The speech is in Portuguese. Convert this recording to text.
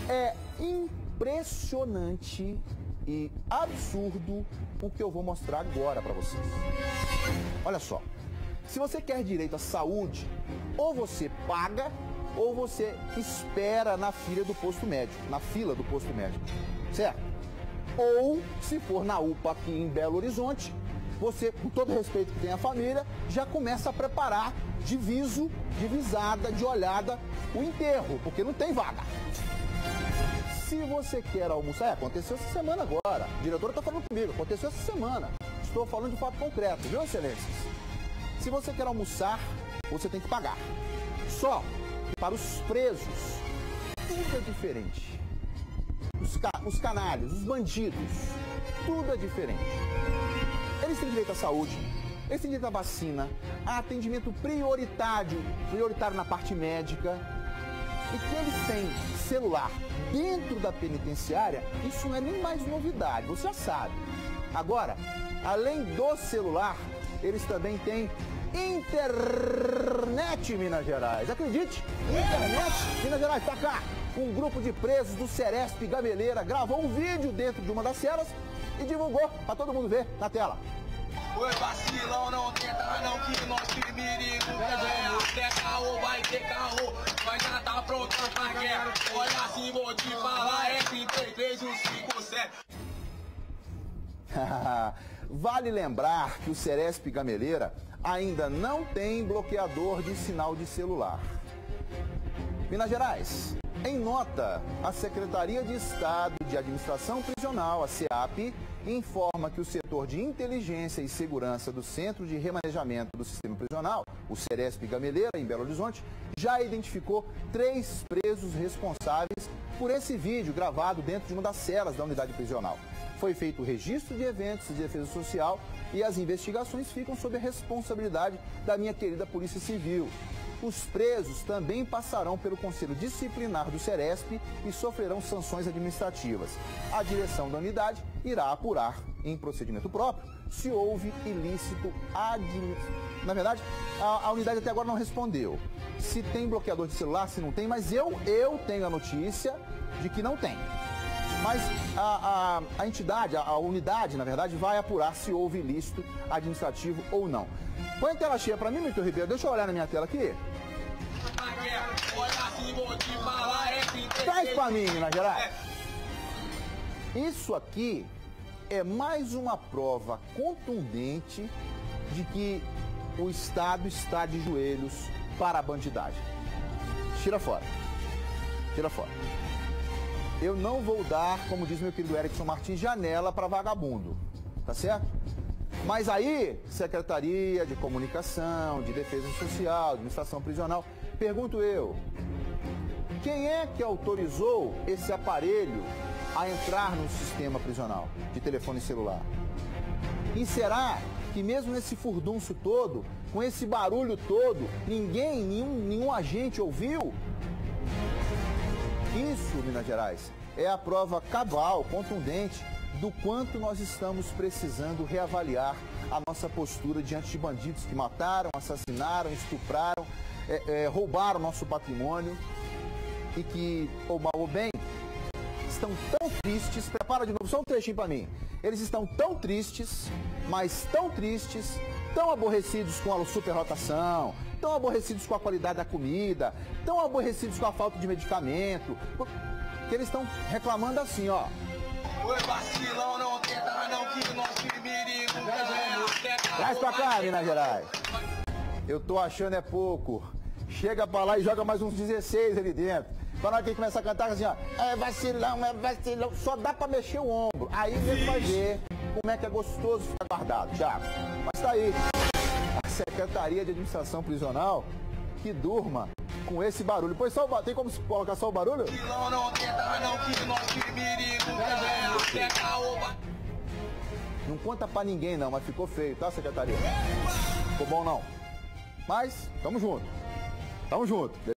É impressionante e absurdo o que eu vou mostrar agora para vocês. Olha só, se você quer direito à saúde, ou você paga, ou você espera na fila do posto médico, certo? Ou, se for na UPA aqui em Belo Horizonte, você, com todo o respeito que tem a família, já começa a preparar de viso, de visada, de olhada, o enterro, porque não tem vaga. Se você quer almoçar, aconteceu essa semana agora, a diretora está falando comigo, aconteceu essa semana, estou falando de fato concreto, viu, excelências? Se você quer almoçar, você tem que pagar. Só que para os presos, tudo é diferente. Os canalhas, os bandidos, tudo é diferente. Eles têm direito à saúde, eles têm direito à vacina, a atendimento prioritário na parte médica. E que eles têm celular dentro da penitenciária, isso não é nem mais novidade, você já sabe. Agora, além do celular, eles também têm internet, Minas Gerais. Acredite, internet, Minas Gerais, tá cá. Um grupo de presos do Ceresp Gameleira gravou um vídeo dentro de uma das celas e divulgou para todo mundo ver na tela. Oi, vacilão, não tenta não que nós tem perigo. Quer caô, vai ter caô, mas já tá pronto pra guerra. Olha assim, vou te falar, é 33157. Vale lembrar que o Ceresp Gameleira ainda não tem bloqueador de sinal de celular. Minas Gerais, em nota, a Secretaria de Estado de Administração Prisional, a SEAP, informa que o setor de inteligência e segurança do Centro de Remanejamento do Sistema Prisional, o Ceresp Gameleira, em Belo Horizonte, já identificou 3 presos responsáveis por esse vídeo gravado dentro de uma das celas da unidade prisional. Foi feito o registro de eventos de defesa social e as investigações ficam sob a responsabilidade da minha querida Polícia Civil. Os presos também passarão pelo Conselho Disciplinar do Ceresp e sofrerão sanções administrativas. A direção da unidade irá apurar, em procedimento próprio, se houve ilícito administrativo. Na verdade, a unidade até agora não respondeu se tem bloqueador de celular, se não tem, mas eu tenho a notícia de que não tem. Mas a entidade, a unidade, na verdade, vai apurar se houve ilícito administrativo ou não. Põe a tela cheia para mim, Milton Ribeiro. Deixa eu olhar na minha tela aqui. Traz para mim, Minas Gerais. Isso aqui é mais uma prova contundente de que o Estado está de joelhos para a bandidagem. Tira fora. Tira fora. Eu não vou dar, como diz meu querido Erickson Martins, janela para vagabundo. Tá certo? Mas aí, Secretaria de Comunicação, de Defesa Social, Administração Prisional, pergunto eu, quem é que autorizou esse aparelho a entrar no sistema prisional de telefone celular? E será que mesmo nesse furdunço todo, com esse barulho todo, nenhum agente ouviu? Isso, Minas Gerais, é a prova cabal, contundente, do quanto nós estamos precisando reavaliar a nossa postura diante de bandidos que mataram, assassinaram, estupraram, roubaram nosso patrimônio e que, ou mal ou bem, estão tão tristes. Prepara de novo, só um trechinho para mim. Eles estão tão tristes, mas tão tristes, tão aborrecidos com a superlotação, tão aborrecidos com a qualidade da comida, tão aborrecidos com a falta de medicamento, que eles estão reclamando assim, ó. Oi, vacilão, não tenta não que nós tem perigo. Traz pra cá, Minas Gerais. Eu tô achando é pouco. Chega pra lá e joga mais uns 16 ali dentro. Pra nós que começa a cantar assim, ó. É vacilão, é vacilão. Só dá pra mexer o ombro. Aí você vai ver como é que é gostoso ficar guardado, Thiago. Mas tá aí. A Secretaria de Administração Prisional que durma com esse barulho. Pois só tem como colocar só o barulho? Não conta pra ninguém não, mas ficou feio, tá, Secretaria? Ficou bom não. Mas, tamo junto. Tamo junto.